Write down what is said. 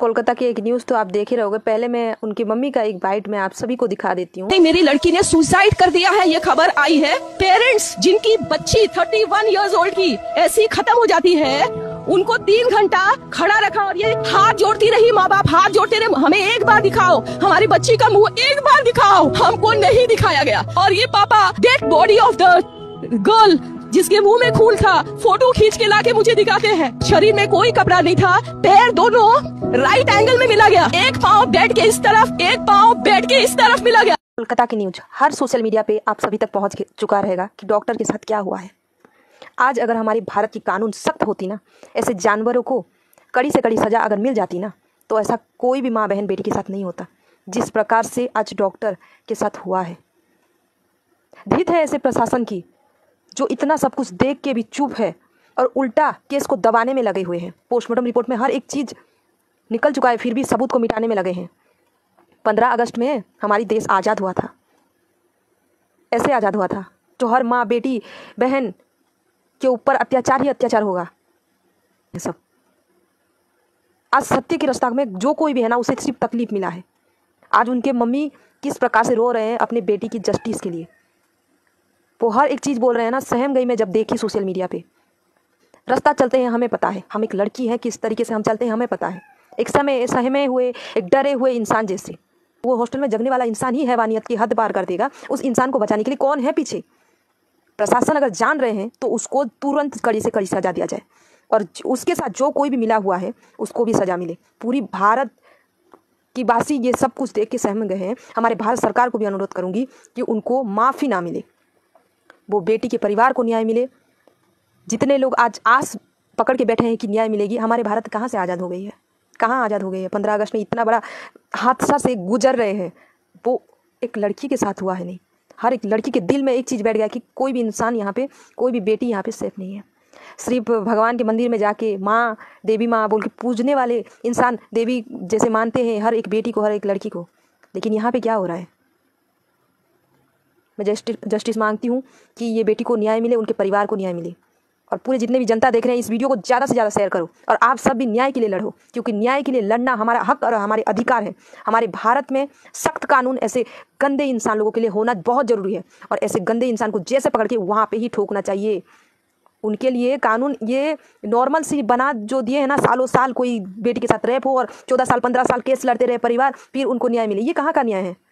कोलकाता की एक न्यूज़ तो आप देख ही रहोगे। पहले मैं उनकी मम्मी का एक बाइट में आप सभी को दिखा देती हूँ। मेरी लड़की ने सुसाइड कर दिया है, ये खबर आई है। पेरेंट्स जिनकी बच्ची 31 इयर्स ओल्ड की ऐसी खत्म हो जाती है, उनको 3 घंटा खड़ा रखा और ये हाथ जोड़ती रही, माँ बाप हाथ जोड़ते रहे, हमें एक बार दिखाओ, हमारी बच्ची का मुंह एक बार दिखाओ। हमको नहीं दिखाया गया और ये पापा dead body of the girl जिसके मुंह में खून था फोटो खींच के लाके मुझे दिखाते हैं। शरीर में कोई कपड़ा नहीं था, पैर दोनों राइट एंगल में मिला गया, एक पाँव बेड के इस तरफ, एक पाँव बेड के इस तरफ मिला गया। कोलकाता की न्यूज हर सोशल मीडिया पे आप सभी तक पहुंच चुका रहेगा कि डॉक्टर के साथ क्या हुआ है। आज अगर हमारे भारत की कानून सख्त होती ना, ऐसे जानवरों को कड़ी से कड़ी सजा अगर मिल जाती ना, तो ऐसा कोई भी माँ बहन बेटी के साथ नहीं होता जिस प्रकार से आज डॉक्टर के साथ हुआ है। धित है ऐसे प्रशासन की जो इतना सब कुछ देख के भी चुप है और उल्टा केस को दबाने में लगे हुए हैं। पोस्टमार्टम रिपोर्ट में हर एक चीज़ निकल चुका है, फिर भी सबूत को मिटाने में लगे हैं। 15 अगस्त में हमारी देश आज़ाद हुआ था, ऐसे आज़ाद हुआ था जो हर माँ बेटी बहन के ऊपर अत्याचार ही अत्याचार होगा। ये सब आज सत्य की रास्ता में जो कोई भी है ना, उसे सिर्फ तकलीफ मिला है। आज उनके मम्मी किस प्रकार से रो रहे हैं अपने बेटी की जस्टिस के लिए। वो हर एक चीज़ बोल रहे हैं ना, सहम गई मैं जब देखी सोशल मीडिया पे। रास्ता चलते हैं हमें पता है, हम एक लड़की हैं, किस तरीके से हम चलते हैं हमें पता है। एक समय सहमे हुए, एक डरे हुए इंसान जैसे। वो हॉस्टल में जगने वाला इंसान ही हैवानियत की हद पार कर देगा। उस इंसान को बचाने के लिए कौन है पीछे? प्रशासन अगर जान रहे हैं तो उसको तुरंत कड़ी से कड़ी सजा दिया जाए और उसके साथ जो कोई भी मिला हुआ है उसको भी सजा मिले। पूरी भारत की वासी ये सब कुछ देख के सहम गए हैं। हमारे भारत सरकार को भी अनुरोध करूँगी कि उनको माफ़ी ना मिले, वो बेटी के परिवार को न्याय मिले। जितने लोग आज आस पकड़ के बैठे हैं कि न्याय मिलेगी, हमारे भारत कहाँ से आज़ाद हो गई है? कहाँ आज़ाद हो गई है? 15 अगस्त में इतना बड़ा हादसा से गुजर रहे हैं, वो एक लड़की के साथ हुआ है। नहीं, हर एक लड़की के दिल में एक चीज़ बैठ गया कि कोई भी इंसान यहाँ पे, कोई भी बेटी यहाँ पे सेफ नहीं है। सिर्फ भगवान के मंदिर में जाके माँ, देवी माँ बोल के पूजने वाले इंसान देवी जैसे मानते हैं हर एक बेटी को, हर एक लड़की को। लेकिन यहाँ पे क्या हो रहा है? मैं जस्टिस मांगती हूँ कि ये बेटी को न्याय मिले, उनके परिवार को न्याय मिले। और पूरे जितने भी जनता देख रहे हैं इस वीडियो को ज़्यादा से ज़्यादा शेयर करो और आप सब भी न्याय के लिए लड़ो, क्योंकि न्याय के लिए लड़ना हमारा हक और हमारे अधिकार है। हमारे भारत में सख्त कानून ऐसे गंदे इंसान लोगों के लिए होना बहुत ज़रूरी है और ऐसे गंदे इंसान को जैसे पकड़ के वहाँ पे ही ठोकना चाहिए। उनके लिए कानून ये नॉर्मल सी बना जो दिए हैं ना, सालों साल कोई बेटी के साथ रेप हो और 14 साल 15 साल केस लड़ते रहे परिवार, फिर उनको न्याय मिले, ये कहाँ का न्याय है?